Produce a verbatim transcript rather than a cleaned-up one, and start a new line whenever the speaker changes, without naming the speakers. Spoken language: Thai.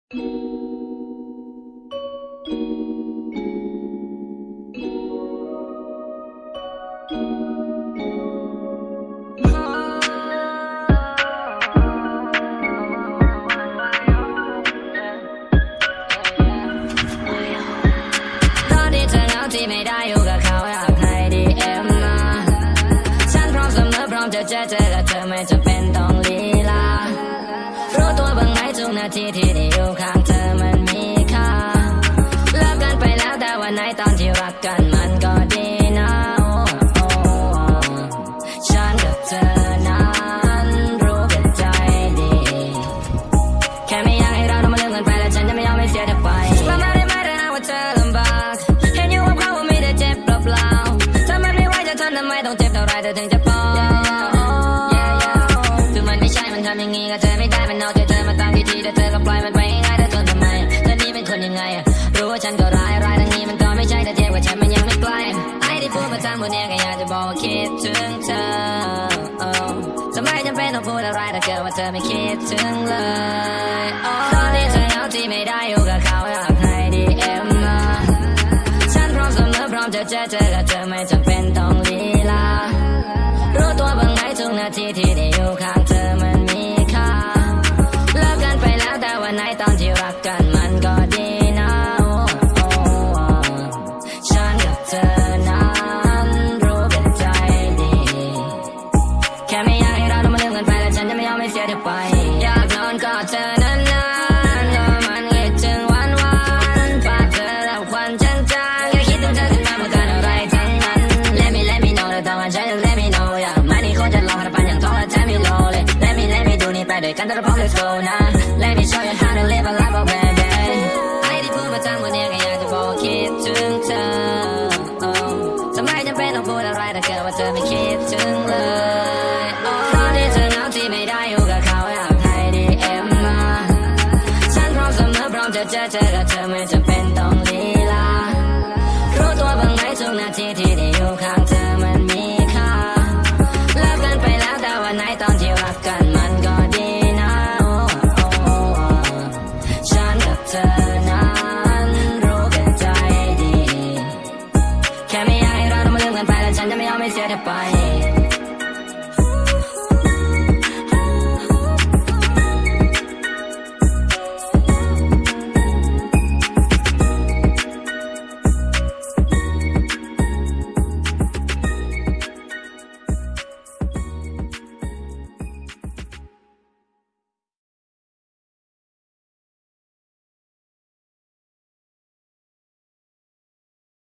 ที่ไม่ได้อยู่กับเขาอยากให้ดีเอ็มมาฉันพร้อมเสมอพร้อมจะเจอเจอกับเธอไม่จำเป็นต้องลีลารู้ตัวบ้างไหมทุกนาทีที่ได้อยู่ข้างเธอมันมีค่าเลิกกันไปแล้วแต่วันไหนตอนที่รักกันมันก็ดีนะฉันกับเธอนั้นรู้กันใจดีแค่ไม่อยากให้เราต้องมาเลิกกันไปและฉันจะไม่ยอมให้เสียเธอไปแล้วไม่ได้หมายถึงว่าเธอลำบากทำไมต้องเจ็บเท่าไรเธอถึงจะพอคือมันไม่ใช่มันทำอย่างงี้กับเธอไม่ได้มันเอาใจเธอมาตั้งที่ที่แต่เธอก็ปล่อยมันไปง่ายๆเธอทนทำไมเธอนี่เป็นคนยังไงรู้ว่าฉันก็ร้ายร้ายทั้งนี้มันก็ไม่ใช่แต่เทียบกับฉันมันยังไม่ใกล้ไอ้ที่พูดมาทั้งหมดเนี่ยก็อยากจะบอกว่าคิดถึงเธอทำไมจำเป็นต้องพูดอะไรถ้าเกิดว่าเธอไม่คิดถึงเลยตอนนี้เธอเหงาที่ไม่ได้อยู่กับเขาอยากให้ดีเอ็มมาฉันพร้อมเสมอพร้อมจะเจอเจอกับเธอไม่จำเป็นต้องลีลารู้ตัวบ้างไหมทุกนาทีที่ได้อยู่ข้างเธอมันมีค่าเลิกกันไปแล้วแต่วันไหนตอนที่รักกันมันก็ดีนะฉันกับเธอนั้นรู้กันใจดีแค่ไม่อยากให้เราต้องมาลืมกันไปและฉันจะไม่ยอมให้เสียเธอไปอยากนอนกอดเธอนานๆก็มันคิดถึงวันวันปากเธอแล้วควันจางๆแค่คิดถึงเธอขึ้นมาเมื่อกันอะไรทั้งนั้น Let me let me know แต่ต้องใจ Let me know อยากไม่นี่คงจะลองให้ปันอย่างท้องและใจไม่โลเลย Let me let me ดูนี่ไปด้วยกันแต่เราพร้อม Let's go นะ Let me show you how to live a life oh baby ไอ้ที่พูดมาทั้งหมดเนี่ยก็อยากจะบอกว่าคิดถึงเธอทำไมจำเป็นต้องพูดอะไรถ้าเกิดว่าเธอไม่คิดถึงเลยตอนนี้เธอเหงาที่ไม่ได้อยู่กับเขาอยากให้ดีเอ็มมาฉันพร้อมเสมอพร้อมจะเจอเจอ